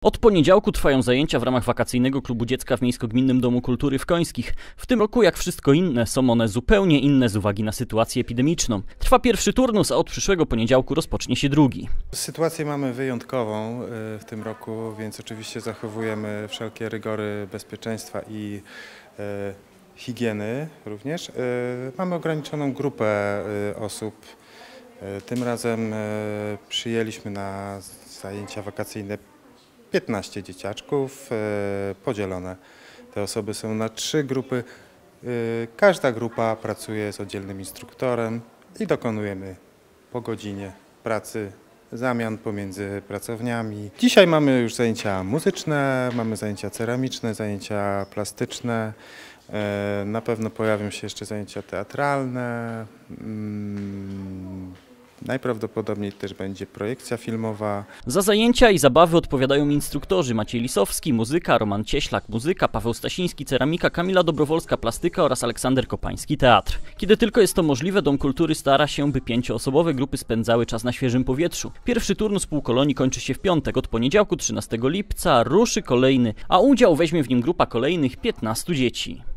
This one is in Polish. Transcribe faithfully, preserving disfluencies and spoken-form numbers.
Od poniedziałku trwają zajęcia w ramach wakacyjnego klubu dziecka w Miejsko-Gminnym Domu Kultury w Końskich. W tym roku, jak wszystko inne, są one zupełnie inne z uwagi na sytuację epidemiczną. Trwa pierwszy turnus, a od przyszłego poniedziałku rozpocznie się drugi. Sytuację mamy wyjątkową w tym roku, więc oczywiście zachowujemy wszelkie rygory bezpieczeństwa i e, higieny również. E, mamy ograniczoną grupę e, osób. E, tym razem e, przyjęliśmy na zajęcia wakacyjne piętnaście dzieciaczków, e, podzielone. Te osoby są na trzy grupy. E, każda grupa pracuje z oddzielnym instruktorem i dokonujemy po godzinie pracy zamian pomiędzy pracowniami. Dzisiaj mamy już zajęcia muzyczne, mamy zajęcia ceramiczne, zajęcia plastyczne. E, na pewno pojawią się jeszcze zajęcia teatralne. Mm, Najprawdopodobniej też będzie projekcja filmowa. Za zajęcia i zabawy odpowiadają instruktorzy Maciej Lisowski, muzyka, Roman Cieślak, muzyka, Paweł Stasiński, ceramika, Kamila Dobrowolska, plastyka oraz Aleksander Kopański, teatr. Kiedy tylko jest to możliwe, Dom Kultury stara się, by pięcioosobowe grupy spędzały czas na świeżym powietrzu. Pierwszy turnus półkolonii kończy się w piątek. Od poniedziałku trzynastego lipca ruszy kolejny, a udział weźmie w nim grupa kolejnych piętnastu dzieci.